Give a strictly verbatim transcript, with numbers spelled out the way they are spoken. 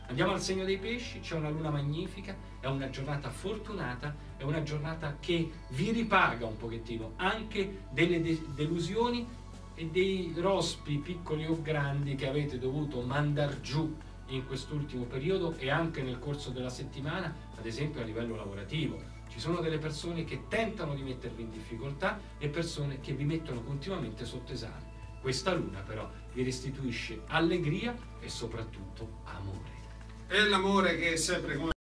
Andiamo al segno dei pesci, c'è una luna magnifica, è una giornata fortunata, è una giornata che vi ripaga un pochettino anche delle de delusioni e dei rospi piccoli o grandi che avete dovuto mandar giù in quest'ultimo periodo e anche nel corso della settimana, ad esempio a livello lavorativo. Ci sono delle persone che tentano di mettervi in difficoltà e persone che vi mettono continuamente sotto esame. Questa luna però vi restituisce allegria e soprattutto amore. È l'amore che è sempre come